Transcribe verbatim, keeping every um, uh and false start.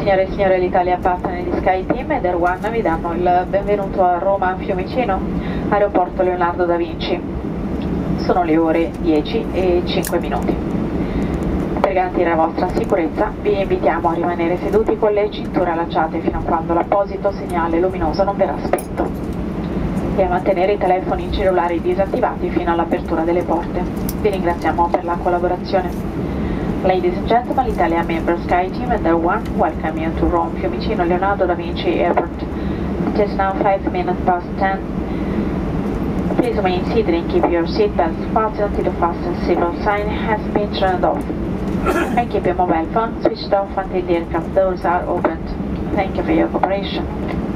Signore e signori, l'Italia partner di SkyTeam ed Air One vi danno il benvenuto a Roma Fiumicino, aeroporto Leonardo da Vinci. Sono le ore dieci e cinque minuti. Per garantire la vostra sicurezza vi invitiamo a rimanere seduti con le cinture allacciate fino a quando l'apposito segnale luminoso non verrà spento e a mantenere i telefoni cellulari disattivati fino all'apertura delle porte. Vi ringraziamo per la collaborazione. Ladies and gentlemen, Italian member SkyTeam and Air One welcome you to Rome Fiumicino Leonardo da Vinci Airport. It is now five minutes past ten. Please remain seated and keep your seatbelts fastened until the fasten signal sign has been turned off. And keep your mobile phone switched off until the aircraft doors are opened. Thank you for your cooperation.